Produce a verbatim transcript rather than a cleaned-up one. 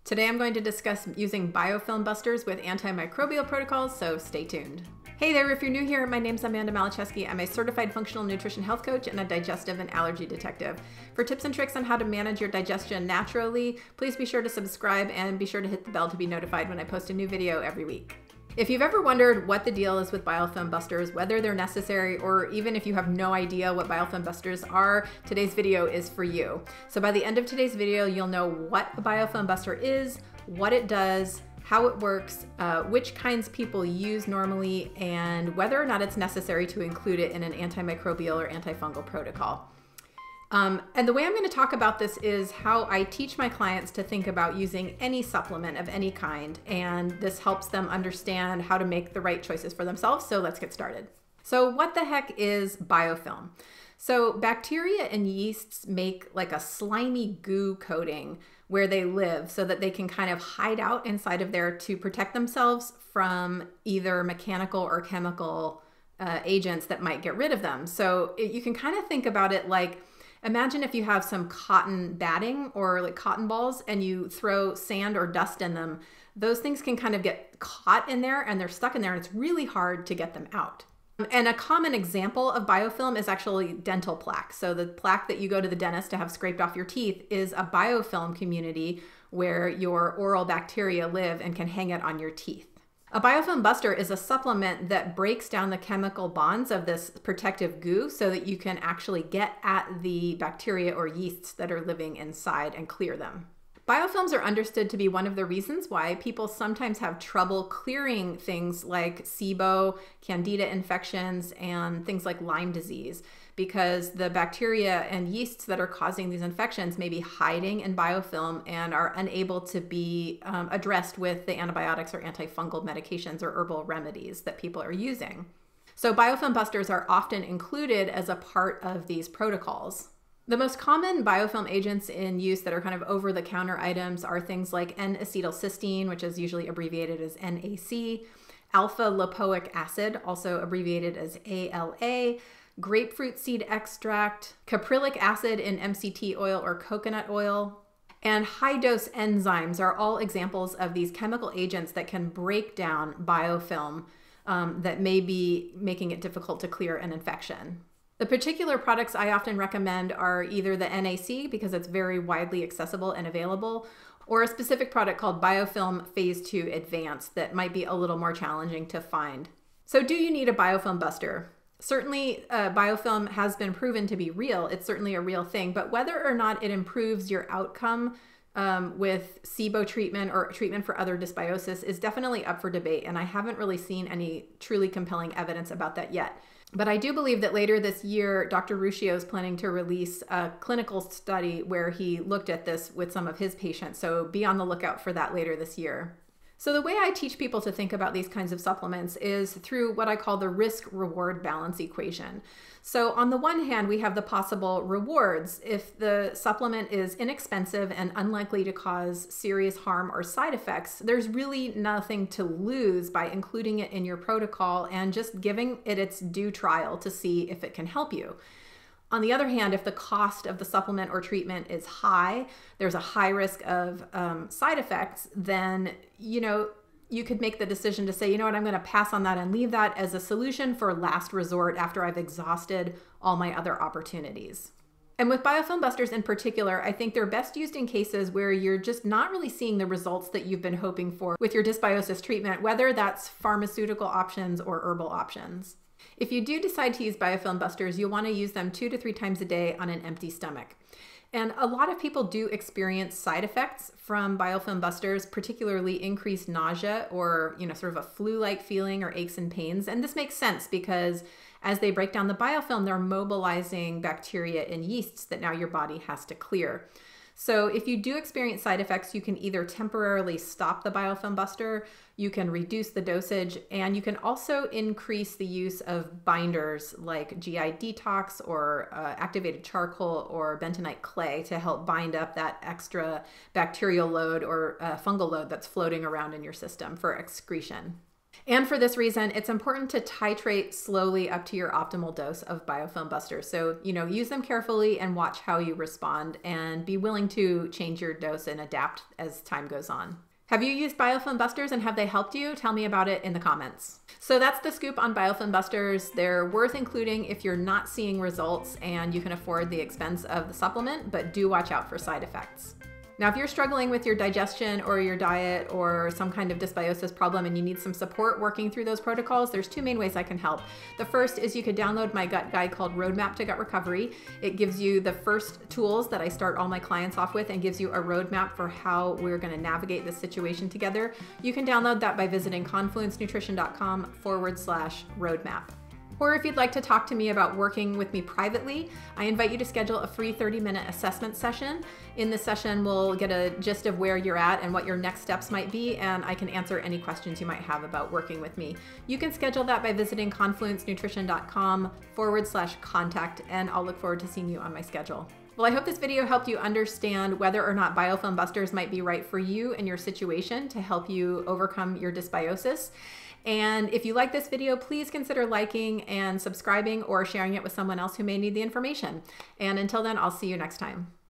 Today I'm going to discuss using Biofilm Busters with antimicrobial protocols, so stay tuned. Hey there, if you're new here, my name's Amanda Maliszewski. I'm a certified functional nutrition health coach and a digestive and allergy detective. For tips and tricks on how to manage your digestion naturally, please be sure to subscribe and be sure to hit the bell to be notified when I post a new video every week. If you've ever wondered what the deal is with Biofilm Busters, whether they're necessary, or even if you have no idea what Biofilm Busters are, today's video is for you. So by the end of today's video, you'll know what a Biofilm Buster is, what it does, how it works, uh, which kinds people use normally, and whether or not it's necessary to include it in an antimicrobial or antifungal protocol. Um, and the way I'm going to talk about this is how I teach my clients to think about using any supplement of any kind, and this helps them understand how to make the right choices for themselves. So let's get started. So what the heck is biofilm? So bacteria and yeasts make like a slimy goo coating where they live so that they can kind of hide out inside of there to protect themselves from either mechanical or chemical uh, agents that might get rid of them. So it, you can kind of think about it like, imagine if you have some cotton batting or like cotton balls and you throw sand or dust in them. Those things can kind of get caught in there and they're stuck in there and it's really hard to get them out. And a common example of biofilm is actually dental plaque. So the plaque that you go to the dentist to have scraped off your teeth is a biofilm community where your oral bacteria live and can hang it on your teeth. A biofilm buster is a supplement that breaks down the chemical bonds of this protective goo so that you can actually get at the bacteria or yeasts that are living inside and clear them. Biofilms are understood to be one of the reasons why people sometimes have trouble clearing things like SIBO, candida infections, and things like Lyme disease, because the bacteria and yeasts that are causing these infections may be hiding in biofilm and are unable to be um, addressed with the antibiotics or antifungal medications or herbal remedies that people are using. So biofilm busters are often included as a part of these protocols. The most common biofilm agents in use that are kind of over-the-counter items are things like N-acetylcysteine, which is usually abbreviated as N A C, alpha-lipoic acid, also abbreviated as A L A, grapefruit seed extract, caprylic acid in M C T oil or coconut oil, and high-dose enzymes are all examples of these chemical agents that can break down biofilm um, that may be making it difficult to clear an infection. The particular products I often recommend are either the N A C, because it's very widely accessible and available, or a specific product called Biofilm Phase two Advanced that might be a little more challenging to find. So do you need a biofilm buster? Certainly, uh, biofilm has been proven to be real. It's certainly a real thing, but whether or not it improves your outcome um, with SIBO treatment or treatment for other dysbiosis is definitely up for debate, and I haven't really seen any truly compelling evidence about that yet. But I do believe that later this year, Doctor Ruscio is planning to release a clinical study where he looked at this with some of his patients. So be on the lookout for that later this year. So the way I teach people to think about these kinds of supplements is through what I call the risk-reward balance equation. So on the one hand, we have the possible rewards. If the supplement is inexpensive and unlikely to cause serious harm or side effects, there's really nothing to lose by including it in your protocol and just giving it its due trial to see if it can help you. On the other hand, if the cost of the supplement or treatment is high, there's a high risk of um, side effects, then, you know, you could make the decision to say, you know what, I'm going to pass on that and leave that as a solution for last resort after I've exhausted all my other opportunities. And with biofilm busters in particular, I think they're best used in cases where you're just not really seeing the results that you've been hoping for with your dysbiosis treatment, whether that's pharmaceutical options or herbal options. If you do decide to use biofilm busters, you'll want to use them two to three times a day on an empty stomach. And a lot of people do experience side effects from biofilm busters, particularly increased nausea or, you know, sort of a flu-like feeling or aches and pains. And this makes sense because as they break down the biofilm, they're mobilizing bacteria and yeasts that now your body has to clear. So if you do experience side effects, you can either temporarily stop the biofilm buster, you can reduce the dosage, and you can also increase the use of binders like G I detox or uh, activated charcoal or bentonite clay to help bind up that extra bacterial load or uh, fungal load that's floating around in your system for excretion. And for this reason, it's important to titrate slowly up to your optimal dose of Biofilm Busters. So, you know, use them carefully and watch how you respond, and be willing to change your dose and adapt as time goes on. Have you used Biofilm Busters and have they helped you? Tell me about it in the comments. So that's the scoop on Biofilm Busters. They're worth including if you're not seeing results and you can afford the expense of the supplement, but do watch out for side effects. Now, if you're struggling with your digestion or your diet or some kind of dysbiosis problem and you need some support working through those protocols, there's two main ways I can help. The first is you could download my gut guide called Roadmap to Gut Recovery. It gives you the first tools that I start all my clients off with and gives you a roadmap for how we're going to navigate this situation together. You can download that by visiting confluencenutrition.com forward slash roadmap. Or if you'd like to talk to me about working with me privately, I invite you to schedule a free thirty minute assessment session. In this session, we'll get a gist of where you're at and what your next steps might be, and I can answer any questions you might have about working with me. You can schedule that by visiting confluencenutrition.com forward slash contact, and I'll look forward to seeing you on my schedule. Well, I hope this video helped you understand whether or not Biofilm Busters might be right for you and your situation to help you overcome your dysbiosis. And if you like this video, please consider liking and subscribing or sharing it with someone else who may need the information. And until then, I'll see you next time.